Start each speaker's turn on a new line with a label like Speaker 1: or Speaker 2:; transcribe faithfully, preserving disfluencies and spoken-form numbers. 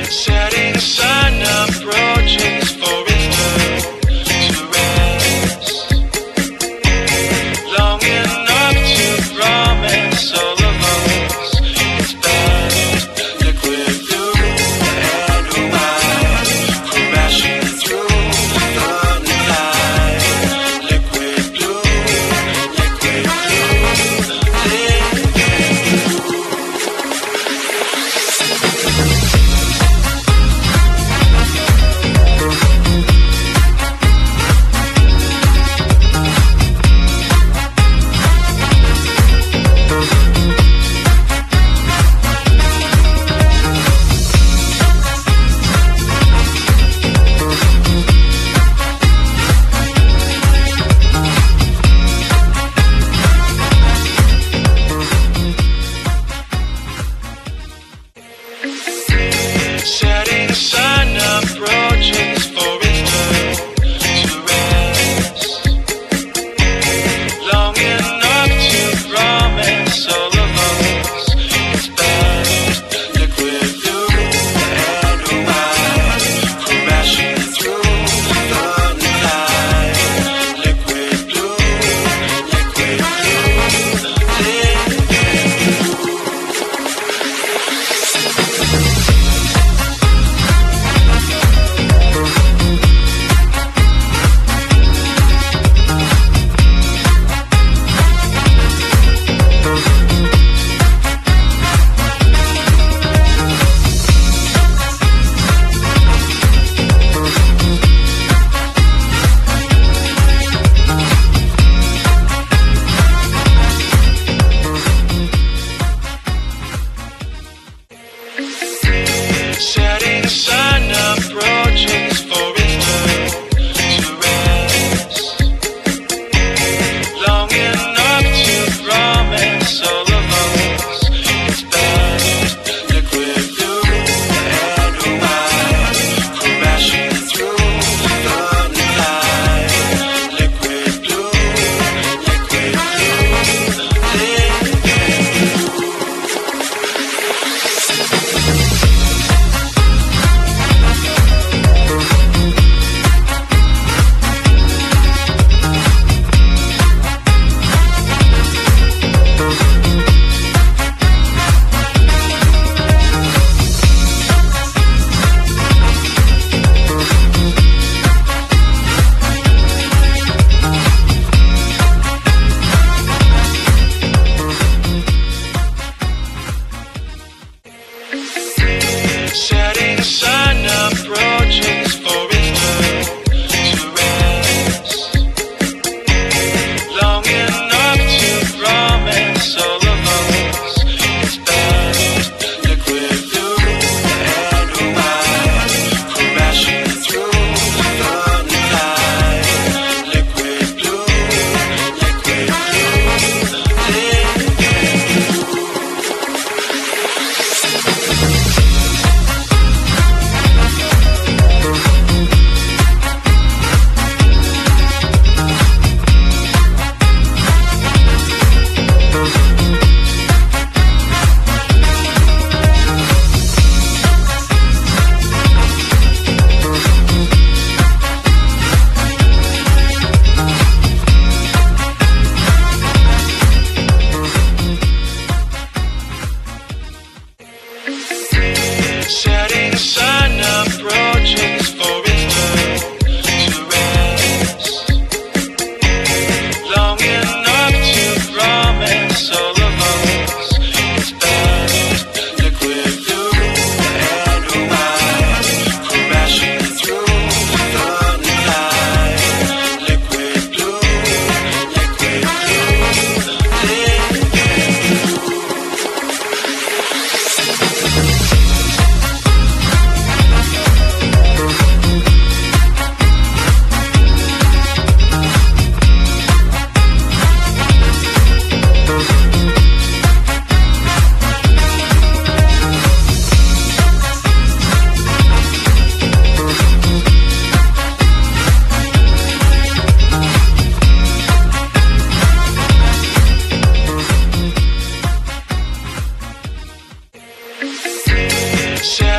Speaker 1: Setting the sun approaching for return to rest. Long enough to promise all of us it's best. Liquid blue and oh my, crashing through the night. Liquid blue, liquid blue, liquid blue. Setting the sun approaching for return to rest. Long enough to promise all of us it's best. Liquid blue and oh my, crashing through the night. Liquid blue, liquid blue, liquid blue. Setting the sun approaching for return to rest. Long enough to promise all of us it's best. Liquid blue and oh my, crashing through the night. Liquid blue, liquid blue, liquid blue. Setting the sun approaching for return to rest. Long enough to promise all of us it's best. Liquid blue and oh my, crashing through the night. Liquid blue, liquid blue, liquid blue. Setting the sun approaching for return to rest. Long enough to promise all of us it's best. Liquid blue and oh my, crashing through the night. Liquid blue, liquid blue, liquid blue. Set